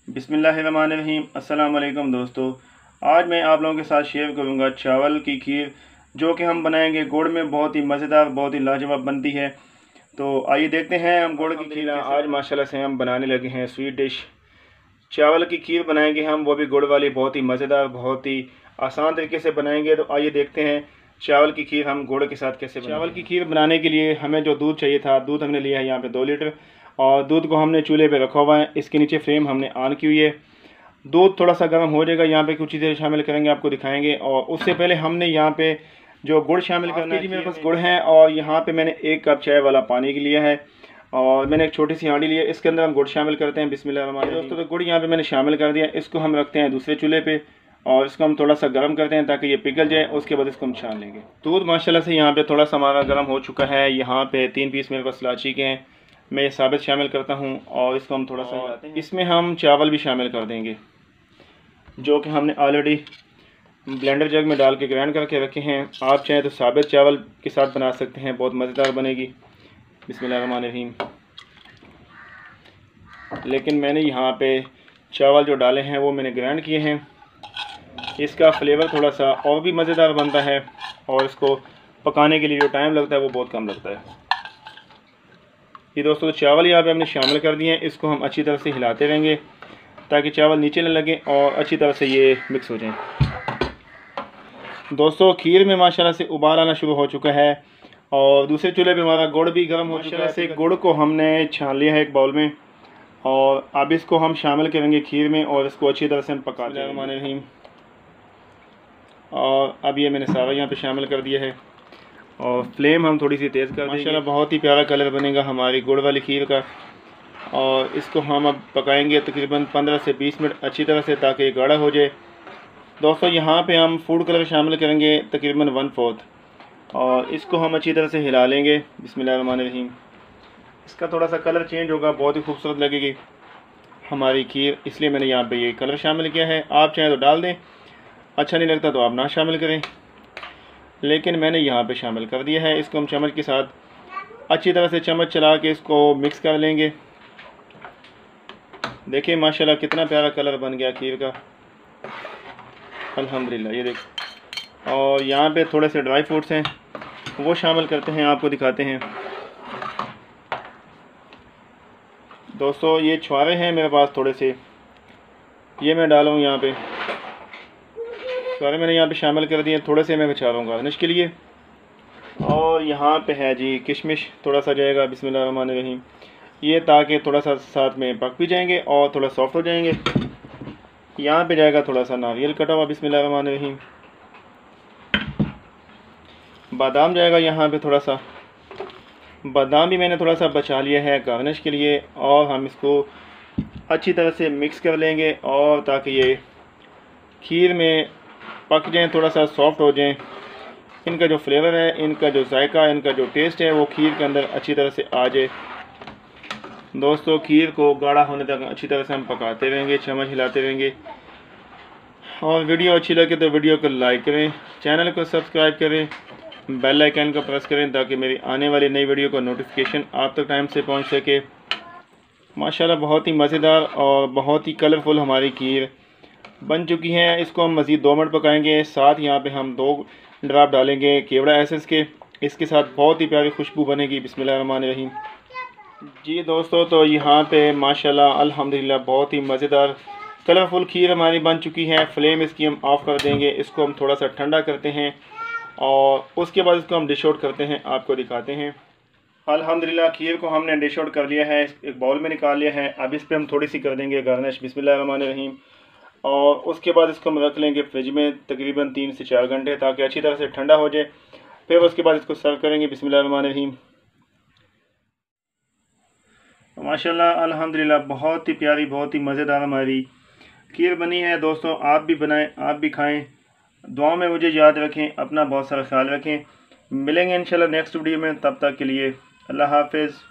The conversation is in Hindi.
बिस्मिल्लाहिर्रहमानिर्रहीम। अस्सलाम वालेकुम दोस्तों, आज मैं आप लोगों के साथ शेयर करूंगा चावल की खीर जो कि हम बनाएंगे गुड़ में। बहुत ही मज़ेदार, बहुत ही लाजवाब बनती है। तो आइए देखते हैं हम गुड़ की खीर। आज माशाल्लाह से हम बनाने लगे हैं स्वीट डिश, चावल की खीर बनाएंगे हम, वो भी गुड़ वाली। बहुत ही मज़ेदार, बहुत ही आसान तरीके से बनाएंगे। तो आइए देखते हैं चावल की खीर हम गुड़ के साथ कैसे बनाएंगे। चावल की खीर बनाने के लिए हमें जो दूध चाहिए था, दूध हमने लिया है यहाँ पे 2 लीटर, और दूध को हमने चूल्हे पे रखा हुआ है। इसके नीचे फ्लेम हमने ऑन की हुई है। दूध थोड़ा सा गर्म हो जाएगा, यहाँ पे कुछ चीज़ें शामिल करेंगे, आपको दिखाएंगे। और उससे पहले हमने यहाँ पे जो गुड़ शामिल करना है, मेरे पास गुड़ है, और यहाँ पे मैंने 1 कप चाय वाला पानी लिया है, और मैंने एक छोटी सी हांडी ली है। इसके अंदर हम गुड़ शामिल करते हैं। बिस्मिल्लाहिर्रहमानिर्रहीम। दोस्तों, तो गुड़ यहाँ पे मैंने शामिल कर दिया। इसको हम रखते हैं दूसरे चूल्हे पे, और इसको हम थोड़ा सा गर्म करते हैं ताकि ये पिघल जाए। उसके बाद इसको हम छान लेंगे। दूध माशाल्लाह से यहाँ पे थोड़ा सा हमारा गर्म हो चुका है। यहाँ पे 3 पीस मेरे पास इलायची के हैं, मैं ये साबित शामिल करता हूँ। और इसको हम थोड़ा सा हिलाते हैं। इसमें हम चावल भी शामिल कर देंगे जो कि हमने ऑलरेडी ब्लेंडर जग में डाल के ग्राइंड करके रखे हैं। आप चाहें तो साबित चावल के साथ बना सकते हैं, बहुत मज़ेदार बनेगी। बिस्मिल्लाहिर्रहमानिर्रहीम। लेकिन मैंने यहाँ पे चावल जो डाले हैं वो मैंने ग्राइंड किए हैं। इसका फ्लेवर थोड़ा सा और भी मज़ेदार बनता है, और इसको पकाने के लिए जो टाइम लगता है वो बहुत कम लगता है। ये दोस्तों, चावल यहाँ पे हमने शामिल कर दिए हैं। इसको हम अच्छी तरह से हिलाते रहेंगे ताकि चावल नीचे न लगे और अच्छी तरह से ये मिक्स हो जाए। दोस्तों, खीर में माशाल्लाह से उबाल आना शुरू हो चुका है, और दूसरे चूल्हे पे हमारा गुड़ भी गर्म हो चुका है। गुड़ को हमने छान लिया है एक बाउल में, और अब इसको हम शामिल करेंगे खीर में, और इसको अच्छी तरह से हम पका लेंगे। और अब ये मैंने सारा यहाँ पे शामिल कर दिया है, और फ्लेम हम थोड़ी सी तेज़ कर देंगे। माशाल्लाह बहुत ही प्यारा कलर बनेगा हमारी गुड़ वाली खीर का। और इसको हम अब पकाएंगे तकरीबन 15 से 20 मिनट अच्छी तरह से, ताकि ये गाढ़ा हो जाए। दोस्तों, यहाँ पे हम फूड कलर शामिल करेंगे तकरीबन 1/4, और इसको हम अच्छी तरह से हिला लेंगे। बिस्मिल्लाहिर्रहमानिर्रहीम। इसका थोड़ा सा कलर चेंज होगा, बहुत ही खूबसूरत लगेगी हमारी खीर, इसलिए मैंने यहाँ पे ये कलर शामिल किया है। आप चाहें तो डाल दें, अच्छा नहीं लगता तो आप ना शामिल करें, लेकिन मैंने यहाँ पे शामिल कर दिया है। इसको हम चम्मच के साथ अच्छी तरह से चम्मच चला के इसको मिक्स कर लेंगे। देखिए माशाल्लाह कितना प्यारा कलर बन गया खीर का, अल्हम्दुलिल्लाह। ये देखो, और यहाँ पे थोड़े से ड्राई फ्रूट्स हैं, वो शामिल करते हैं, आपको दिखाते हैं। दोस्तों, ये छुआरे हैं मेरे पास थोड़े से, ये मैं डालूँ यहाँ पे। छुआरे मैंने यहाँ पे शामिल कर दिए, थोड़े से मैं बचा लूँगा गार्निश के लिए। और यहाँ पे है जी किशमिश, थोड़ा सा जाएगा। बिस्मिल्लाहिर्रहमानिर्रहीम। ये ताकि थोड़ा सा साथ में पक भी जाएंगे और थोड़ा सॉफ्ट हो जाएंगे। यहाँ पे जाएगा थोड़ा सा नारियल कटा हुआ। बिस्मिल्लाहिर्रहमानिर्रहीम। बादाम जाएगा यहाँ पे, थोड़ा सा बादाम भी मैंने थोड़ा सा बचा लिया है गार्निश के लिए। और हम इसको अच्छी तरह से मिक्स कर लेंगे, और ताकि ये खीर में पक जाएं, थोड़ा सा सॉफ्ट हो जाएं। इनका जो फ्लेवर है, इनका जो जायका, इनका जो टेस्ट है, वो खीर के अंदर अच्छी तरह से आ जाए। दोस्तों, खीर को गाढ़ा होने तक अच्छी तरह से हम पकाते रहेंगे, चम्मच हिलाते रहेंगे। और वीडियो अच्छी लगे तो वीडियो को लाइक करें, चैनल को सब्सक्राइब करें, बेल आइकन को प्रेस करें ताकि मेरी आने वाली नई वीडियो का नोटिफिकेशन आप तक टाइम से पहुंच सके। माशाल्लाह बहुत ही मज़ेदार और बहुत ही कलरफुल हमारी खीर बन चुकी है। इसको हम मज़ीद 2 मिनट पकाएंगे। साथ यहाँ पे हम 2 ड्राप डालेंगे केवड़ा एसेंस के, इसके साथ बहुत ही प्यारी खुशबू बनेगी। बिस्मिल्लाहिर्रहमानिर्रहीम। जी दोस्तों, तो यहाँ पे माशाल्लाह अल्हम्दुलिल्लाह बहुत ही मज़ेदार कलरफुल खीर हमारी बन चुकी है। फ्लेम इसकी हम ऑफ़ कर देंगे, इसको हम थोड़ा सा ठंडा करते हैं, और उसके बाद इसको हम डिश आउट करते हैं, आपको दिखाते हैं। अल्हम्दुलिल्लाह खीर को हमने डिश आउट कर लिया है, एक बाउल में निकाल लिया है। अब इस पर हम थोड़ी सी कर देंगे गार्निश। बिस्मिल्लाहिर्रहमानिर्रहीम। और उसके बाद इसको हम रख लेंगे फ्रिज में तकरीबन 3 से 4 घंटे, ताकि अच्छी तरह से ठंडा हो जाए। फिर उसके बाद इसको सर्व करेंगे। बिस्मिल्लाहिर्रहमानिर्रहीम। माशाल्लाह अल्हम्दुलिल्लाह बहुत ही प्यारी, बहुत ही मज़ेदार हमारी खीर बनी है। दोस्तों, आप भी बनाएं, आप भी खाएं। दुआओं में मुझे याद रखें, अपना बहुत सारा ख्याल रखें। मिलेंगे इंशाल्लाह नेक्स्ट वीडियो में, तब तक के लिए अल्लाह हाफ़िज़।